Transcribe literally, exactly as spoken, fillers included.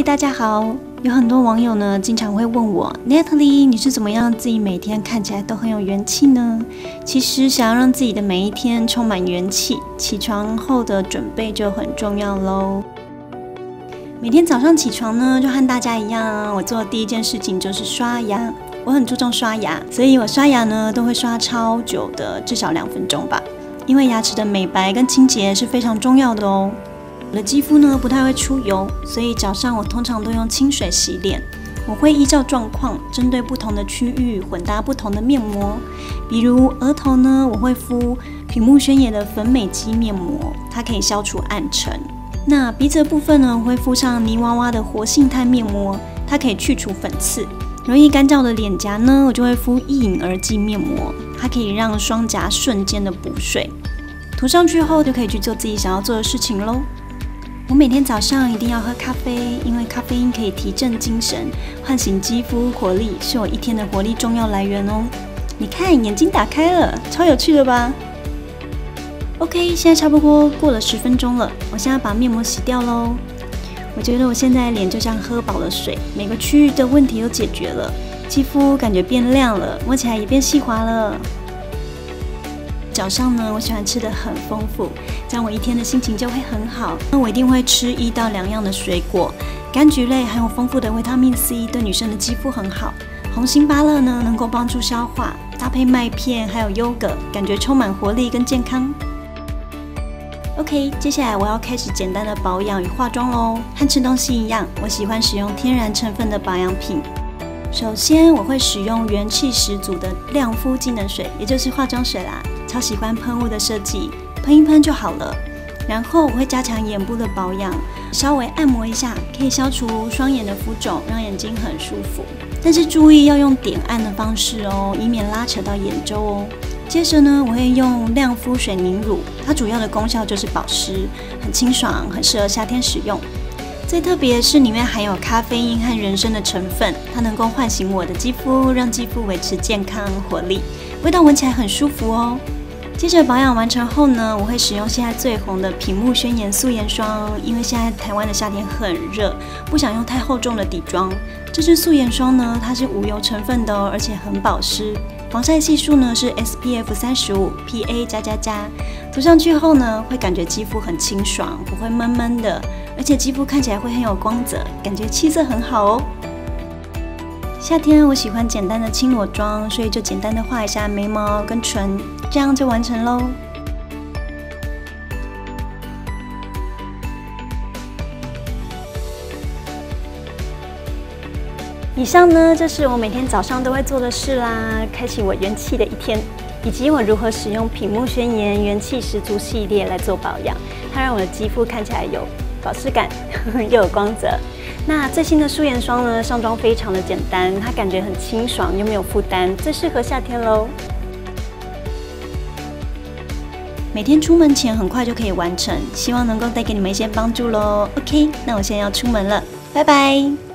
嗨，大家好！有很多网友呢，经常会问我 ，Natalie， 你是怎么样让自己每天看起来都很有元气呢？其实，想要让自己的每一天充满元气，起床后的准备就很重要喽。每天早上起床呢，就和大家一样，我做的第一件事情就是刷牙。我很注重刷牙，所以我刷牙呢都会刷超久的，至少两分钟吧。因为牙齿的美白跟清洁是非常重要的哦。我的肌肤呢不太会出油，所以早上我通常都用清水洗脸。我会依照状况，针对不同的区域混搭不同的面膜。比如额头呢，我会敷品木轩野的粉美肌面膜，它可以消除暗沉。那鼻子的部分呢，我会敷上泥娃娃的活性炭面膜，它可以去除粉刺。容易干燥的脸颊呢，我就会敷一隐而际面膜，它可以让双颊瞬间的补水。涂上去后，就可以去做自己想要做的事情咯。我每天早上一定要喝咖啡，因为咖啡因可以提振精神，唤醒肌肤活力，是我一天的活力重要来源哦。你看，眼睛打开了，超有趣的吧 ？OK， 现在差不多过了十分钟了，我现在把面膜洗掉咯。我觉得我现在脸就像喝饱了水，每个区域的问题都解决了，肌肤感觉变亮了，摸起来也变细滑了。早上呢，我喜欢吃的很丰富，这样我一天的心情就会很好。那我一定会吃一到两样的水果，柑橘类含有丰富的维他命 C， 对女生的肌肤很好。红心芭乐呢，能够帮助消化，搭配麦片还有优格，感觉充满活力跟健康。OK， 接下来我要开始简单的保养与化妆咯。和吃东西一样，我喜欢使用天然成分的保养品。首先，我会使用元气十足的亮肤机能水，也就是化妆水啦。超喜欢喷雾的设计，喷一喷就好了。然后我会加强眼部的保养，稍微按摩一下，可以消除双眼的浮肿，让眼睛很舒服。但是注意要用点按的方式哦，以免拉扯到眼周哦。接着呢，我会用亮肤水凝乳，它主要的功效就是保湿，很清爽，很适合夏天使用。最特别的是里面含有咖啡因和人参的成分，它能够唤醒我的肌肤，让肌肤维持健康活力，味道闻起来很舒服哦。接着保养完成后呢，我会使用现在最红的品木轩颜素颜霜，因为现在台湾的夏天很热，不想用太厚重的底妆。这支素颜霜呢，它是无油成分的哦，而且很保湿。防晒系数呢是 S P F 三十五 P A 加加加，涂上去后呢，会感觉肌肤很清爽，不会闷闷的，而且肌肤看起来会很有光泽，感觉气色很好哦。夏天我喜欢简单的轻裸妆，所以就简单的画一下眉毛跟唇，这样就完成喽。以上呢，就是我每天早上都会做的事啦，开启我元气的一天，以及我如何使用品木轩颜元气十足系列来做保养，它让我的肌肤看起来有保湿感，又有光泽。那最新的素颜霜呢，上妆非常的简单，它感觉很清爽又没有负担，最适合夏天喽。每天出门前很快就可以完成，希望能够带给你们一些帮助喽。OK， 那我现在要出门了，拜拜。